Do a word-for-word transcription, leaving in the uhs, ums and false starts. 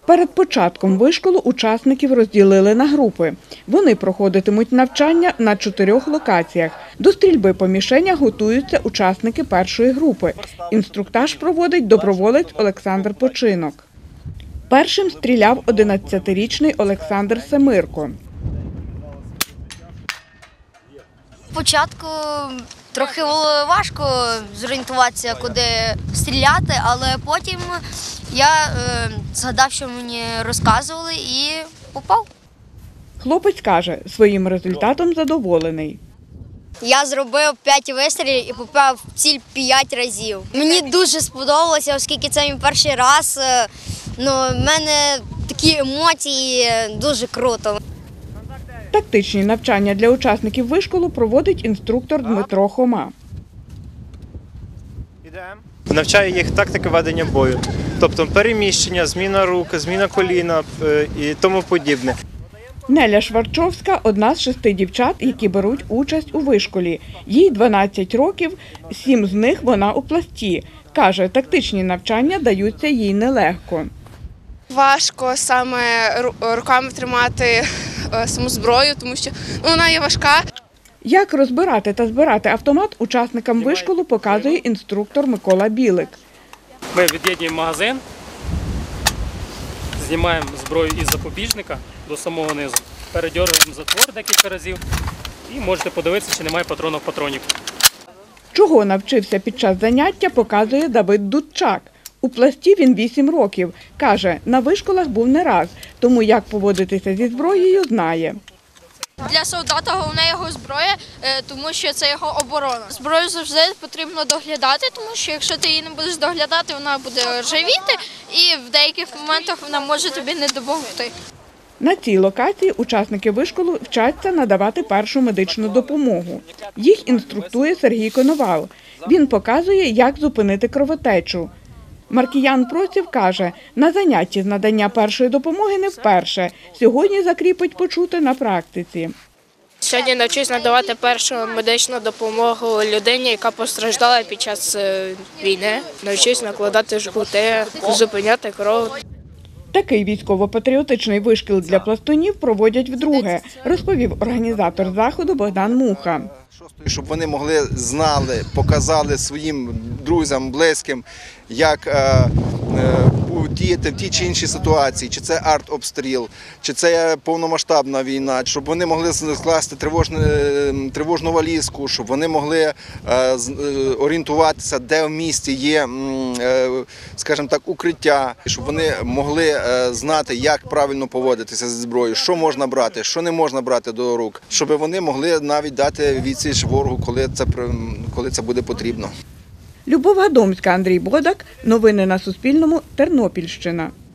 Перед початком вишколу учасників розділили на групи. Вони проходитимуть навчання на чотирьох локаціях. До стрільби по мішенях готуються учасники першої групи. Інструктаж проводить доброволець Олександр Починок. Першим стріляв одинадцятирічний Олександр Семирко. Спочатку трохи було важко зорієнтуватися, куди стріляти, але потім я е, згадав, що мені розказували, і попав. Хлопець каже, своїм результатом задоволений. Я зробив п'ять вистрілів і попав в ціль п'ять разів. Мені дуже сподобалося, оскільки це мій перший раз. Ну, в мене такі емоції, дуже круто. Тактичні навчання для учасників вишколу проводить інструктор Дмитро Хома. Навчаю їх тактики ведення бою, тобто переміщення, зміна рук, зміна коліна і тому подібне. Неля Шварчовська – одна з шести дівчат, які беруть участь у вишколі. Їй дванадцять років, сім з них вона у пласті. Каже, тактичні навчання даються їй нелегко. Важко саме руками тримати саму зброю, тому що ну, вона є важка. Як розбирати та збирати автомат учасникам вишколу показує інструктор Микола Білик. Ми від'єднуємо магазин, знімаємо зброю із запобіжника до самого низу, передьоргуємо затвор декілька разів і можете подивитися, чи немає патронів патронів. Чого навчився під час заняття, показує Давид Дудчак. У пласті він вісім років. Каже, на вишколах був не раз, тому як поводитися зі зброєю знає. Для солдата головне його зброя, тому що це його оборона. Зброю завжди потрібно доглядати, тому що якщо ти її не будеш доглядати, вона буде ржавіти і в деяких моментах вона може тобі не допомогти. На цій локації учасники вишколу вчаться надавати першу медичну допомогу. Їх інструктує Сергій Коновал. Він показує, як зупинити кровотечу. Маркіян Проців каже, на занятті з надання першої допомоги не вперше. Сьогодні закріпить почуте на практиці. Сьогодні навчусь надавати першу медичну допомогу людині, яка постраждала під час війни. Навчусь накладати жгути, зупиняти кров. Такий військово-патріотичний вишкіл для пластунів проводять вдруге, розповів організатор заходу Богдан Муха. Щоб вони могли, знали, показали своїм друзям, близьким, як е, е, діяти в тій чи іншій ситуації, чи це артобстріл, чи це повномасштабна війна, щоб вони могли скласти тривожну, тривожну валізку, щоб вони могли е, орієнтуватися, де в місті є, е, скажімо так, укриття, щоб вони могли е, знати, як правильно поводитися зі зброєю, що можна брати, що не можна брати до рук, щоб вони могли навіть дати відсіч ворогу, коли це, коли це буде потрібно. Любов Гадомська, Андрій Бодак. Новини на Суспільному. Тернопільщина.